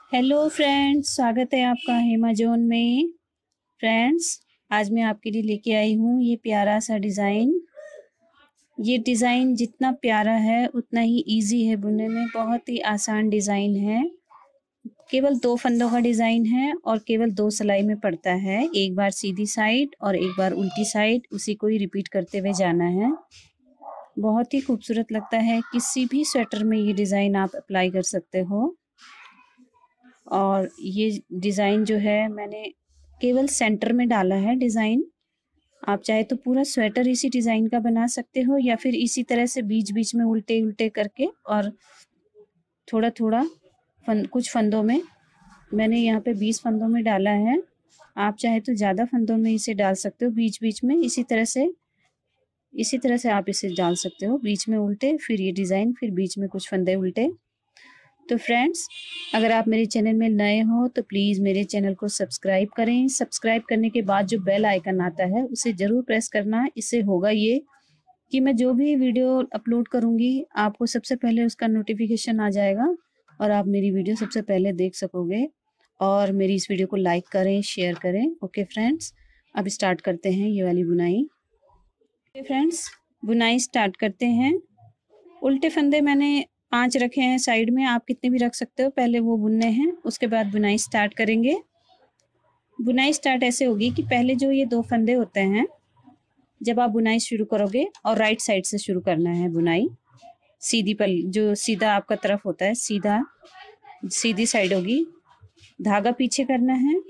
Hello friends, स्वागत है आपका हेमाजोन में। फ्रेंड्स, आज मैं आपके लिए लेके आई हूँ ये प्यारा सा डिज़ाइन। ये डिज़ाइन जितना प्यारा है उतना ही इजी है बुनने में। बहुत ही आसान डिज़ाइन है। केवल 2 फंदों का डिज़ाइन है और केवल 2 सिलाई में पड़ता है। एक बार सीधी साइड और एक बार उल्टी साइड, उसी को ही रिपीट करते हुए जाना है। बहुत ही खूबसूरत लगता है। किसी भी स्वेटर में ये डिज़ाइन आप अप्लाई कर सकते हो। और ये डिज़ाइन जो है मैंने केवल सेंटर में डाला है डिज़ाइन। आप चाहे तो पूरा स्वेटर इसी डिज़ाइन का बना सकते हो या फिर इसी तरह से बीच बीच में उल्टे उल्टे करके और थोड़ा थोड़ा कुछ फंदों में मैंने यहाँ पे 20 फंदों में डाला है। आप चाहे तो ज़्यादा फंदों में इसे डाल सकते हो बीच बीच में। इसी तरह से आप इसे डाल सकते हो, बीच में उल्टे, फिर ये डिज़ाइन, फिर बीच में कुछ फंदे उल्टे। तो फ्रेंड्स, अगर आप मेरे चैनल में नए हो तो प्लीज़ मेरे चैनल को सब्सक्राइब करें। सब्सक्राइब करने के बाद जो बेल आइकन आता है उसे ज़रूर प्रेस करना। इससे होगा ये कि मैं जो भी वीडियो अपलोड करूँगी आपको सबसे पहले उसका नोटिफिकेशन आ जाएगा और आप मेरी वीडियो सबसे पहले देख सकोगे। और मेरी इस वीडियो को लाइक करें, शेयर करें। ओके फ्रेंड्स, अब स्टार्ट करते हैं ये वाली बुनाई। ओके फ्रेंड्स, बुनाई स्टार्ट करते हैं। उल्टे फंदे मैंने 5 रखे हैं साइड में, आप कितने भी रख सकते हो। पहले वो बुनने हैं, उसके बाद बुनाई स्टार्ट करेंगे। बुनाई स्टार्ट ऐसे होगी कि पहले जो ये 2 फंदे होते हैं, जब आप बुनाई शुरू करोगे और राइट साइड से शुरू करना है बुनाई। सीधी पल जो सीधा आपका तरफ होता है, सीधी साइड होगी। धागा पीछे करना है।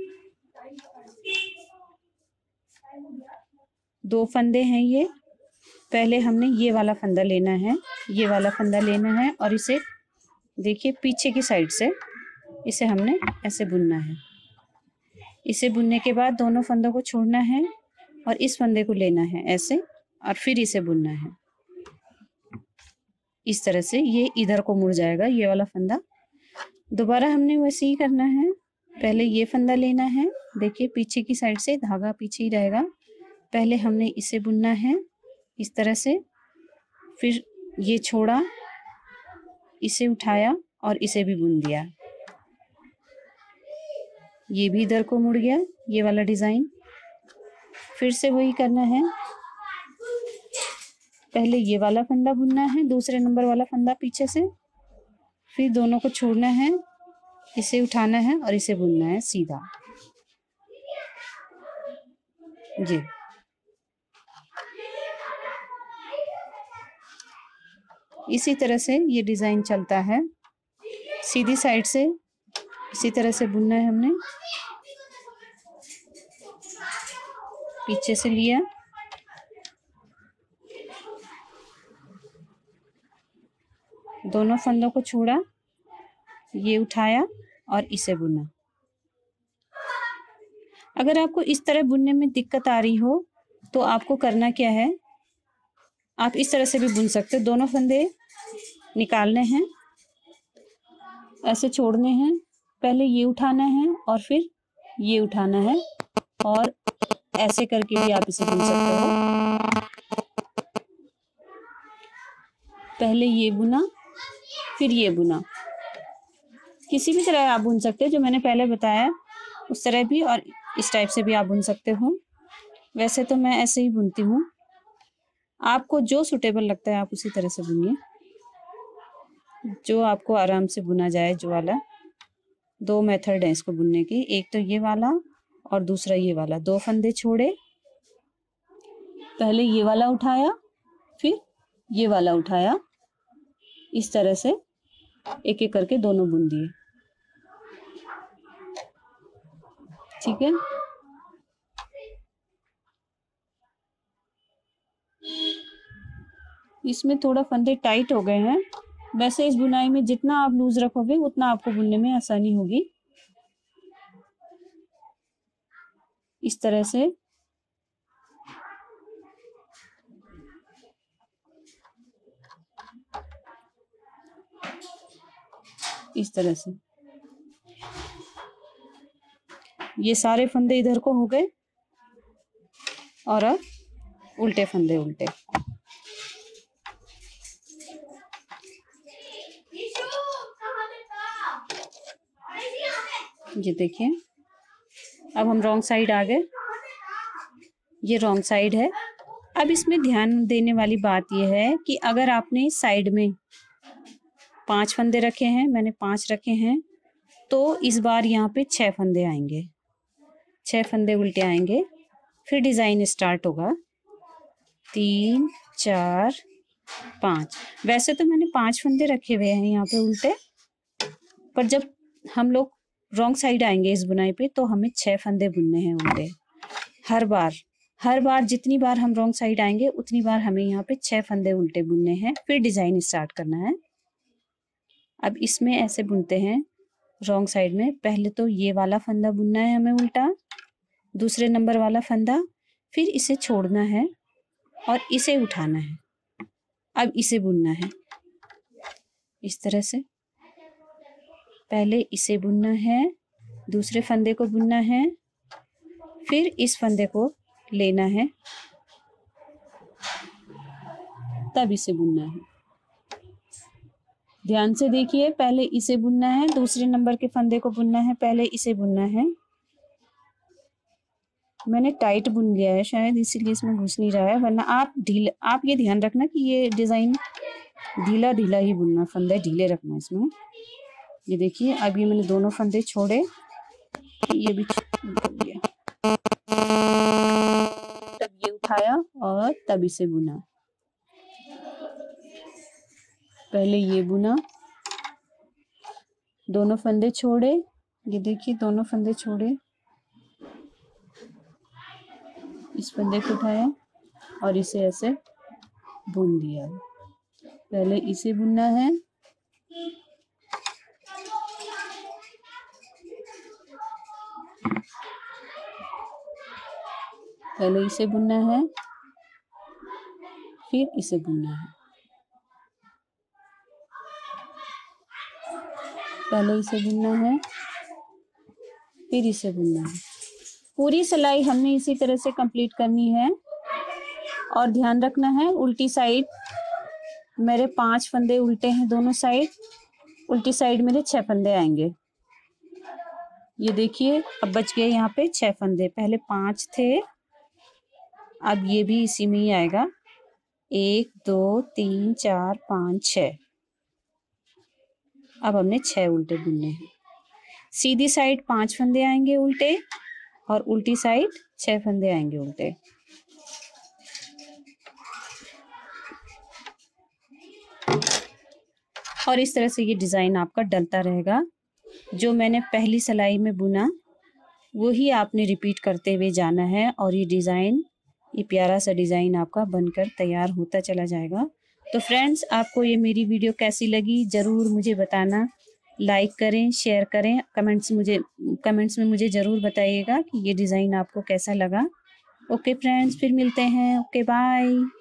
2 फंदे हैं ये। पहले हमने ये वाला फंदा लेना है, ये वाला फंदा लेना है और इसे देखिए पीछे की साइड से इसे हमने ऐसे बुनना है। इसे बुनने के बाद दोनों फंदों को छोड़ना है और इस फंदे को लेना है ऐसे और फिर इसे बुनना है। इस तरह से ये इधर को मुड़ जाएगा ये वाला फंदा। दोबारा हमने वैसे ही करना है। पहले ये फंदा लेना है, देखिए पीछे की साइड से धागा पीछे ही रहेगा। पहले हमने इसे बुनना है इस तरह से, फिर ये छोड़ा, इसे उठाया और इसे भी बुन दिया। ये भी इधर को मुड़ गया ये वाला डिज़ाइन। फिर से वही करना है। पहले ये वाला फंदा बुनना है, दूसरे नंबर वाला फंदा पीछे से, फिर दोनों को छोड़ना है, इसे उठाना है और इसे बुनना है सीधा। जी, इसी तरह से ये डिज़ाइन चलता है। सीधी साइड से इसी तरह से बुनना है हमने। पीछे से लिया, दोनों फंदों को छोड़ा, ये उठाया और इसे बुना। अगर आपको इस तरह बुनने में दिक्कत आ रही हो तो आपको करना क्या है, आप इस तरह से भी बुन सकते हो। दोनों फंदे निकालने हैं, ऐसे छोड़ने हैं, पहले ये उठाना है और फिर ये उठाना है और ऐसे करके भी आप इसे बुन सकते हो। पहले ये बुना, फिर ये बुना। किसी भी तरह आप बुन सकते हो, जो मैंने पहले बताया उस तरह भी, और इस टाइप से भी आप बुन सकते हो। वैसे तो मैं ऐसे ही बुनती हूँ, आपको जो सूटेबल लगता है आप उसी तरह से बुनिए, जो आपको आराम से बुना जाए। जो वाला 2 मेथड है इसको बुनने की, एक तो ये वाला और दूसरा ये वाला। 2 फंदे छोड़े, पहले ये वाला उठाया, फिर ये वाला उठाया, इस तरह से एक एक करके दोनों बुन दिए। ठीक है, इसमें थोड़ा फंदे टाइट हो गए हैं। वैसे इस बुनाई में जितना आप लूज रखोगे उतना आपको बुनने में आसानी होगी। इस तरह से इस तरह से ये सारे फंदे इधर को हो गए और अब उल्टे फंदे उल्टे। ये देखिए, अब हम रॉन्ग साइड आ गए, ये रॉन्ग साइड है। अब इसमें ध्यान देने वाली बात यह है कि अगर आपने साइड में 5 फंदे रखे हैं, मैंने 5 रखे हैं, तो इस बार यहाँ पे 6 फंदे आएंगे, 6 फंदे उल्टे आएंगे। फिर डिज़ाइन स्टार्ट होगा 3 4 5। वैसे तो मैंने 5 फंदे रखे हुए हैं यहाँ पे उल्टे, पर जब हम लोग रॉन्ग साइड आएंगे इस बुनाई पे तो हमें 6 फंदे बुनने हैं उल्टे। हर बार जितनी बार हम रॉन्ग साइड आएंगे उतनी बार हमें यहाँ पे 6 फंदे उल्टे बुनने हैं, फिर डिज़ाइन स्टार्ट करना है। अब इसमें ऐसे बुनते हैं रॉन्ग साइड में, पहले तो ये वाला फंदा बुनना है हमें उल्टा, दूसरे नंबर वाला फंदा, फिर इसे छोड़ना है और इसे उठाना है। अब इसे बुनना है इस तरह से, पहले इसे बुनना है, दूसरे फंदे को बुनना है, फिर इस फंदे को लेना है, तब इसे बुनना है। ध्यान से देखिए, पहले इसे बुनना है, दूसरे नंबर के फंदे को बुनना है, पहले इसे बुनना है। मैंने टाइट बुन लिया है शायद इसीलिए इसमें घुस नहीं रहा है, वरना आप ये ध्यान रखना कि ये डिज़ाइन ढीला ढीला ही बुनना, फंदे ढीले रखना इसमें। ये देखिए, अब ये मैंने दोनों फंदे छोड़े, ये भी छोड़ दिया, तब ये उठाया और तब इसे बुना। पहले ये बुना, दोनों फंदे छोड़े, ये देखिए दोनों फंदे छोड़े, इस फंदे को उठाया और इसे ऐसे बुन दिया। पहले इसे बुनना है, पहले इसे बुनना है, फिर इसे बुनना है, पहले इसे बुनना है, फिर इसे बुनना है। पूरी सिलाई हमने इसी तरह से कंप्लीट करनी है। और ध्यान रखना है, उल्टी साइड मेरे 5 फंदे उल्टे हैं दोनों साइड, उल्टी साइड मेरे 6 फंदे आएंगे। ये देखिए, अब बच गए यहाँ पे 6 फंदे, पहले 5 थे, अब ये भी इसी में ही आएगा, 1 2 3 4 5 6। अब हमने 6 उल्टे बुनने हैं। सीधी साइड 5 फंदे आएंगे उल्टे और उल्टी साइड 6 फंदे आएंगे उल्टे। और इस तरह से ये डिज़ाइन आपका डलता रहेगा। जो मैंने पहली सिलाई में बुना वही आपने रिपीट करते हुए जाना है, और ये डिज़ाइन, ये प्यारा सा डिज़ाइन आपका बनकर तैयार होता चला जाएगा। तो फ्रेंड्स, आपको ये मेरी वीडियो कैसी लगी ज़रूर मुझे बताना। लाइक करें, शेयर करें, कमेंट्स में मुझे ज़रूर बताइएगा कि ये डिज़ाइन आपको कैसा लगा। ओके फ्रेंड्स, फिर मिलते हैं। Okay bye.